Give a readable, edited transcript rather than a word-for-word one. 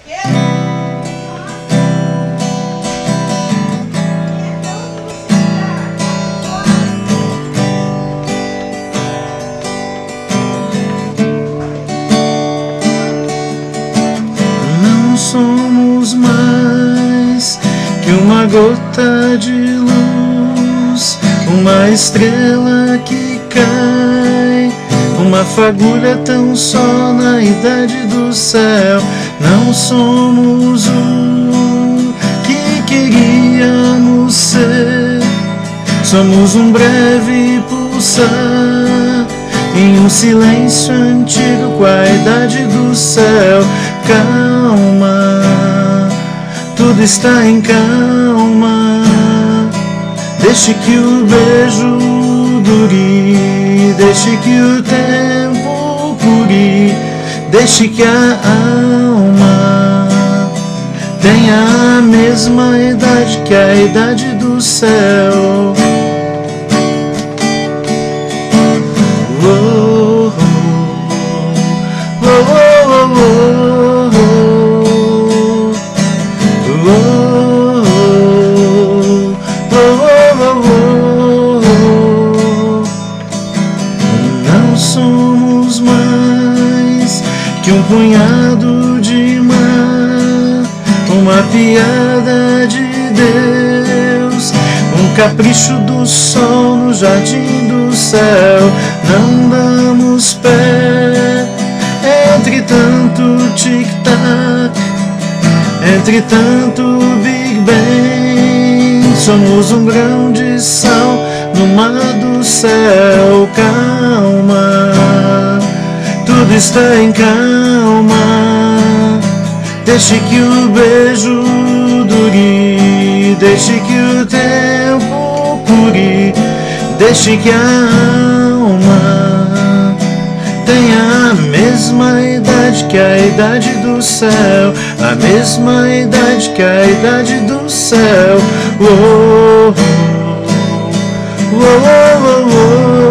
Não somos mais que uma gota de luz, uma estrela que cai, uma fagulha tão só na idade do céu. Não somos o que queríamos ser, somos um breve pulsar em um silêncio antigo com a idade do céu. Calma, tudo está em calma. Deixe que o beijo dure, deixe que o tempo cure, deixe que a alma tenha a mesma idade que a idade do céu. Oh, oh, oh, oh, oh. Não somos mais que um punhado de mar, uma piada de Deus, um capricho do sol no jardim do céu. Não damos pé entre tanto tic-tac, entre tanto Big Bang. Somos um grão de sal no mar do céu. Calma, tudo está em calma. Deixe que o beijo dure, deixe que o tempo cure, deixe que a alma tenha a mesma idade que a idade do céu, a mesma idade que a idade do céu. Oh, oh, oh, oh, oh.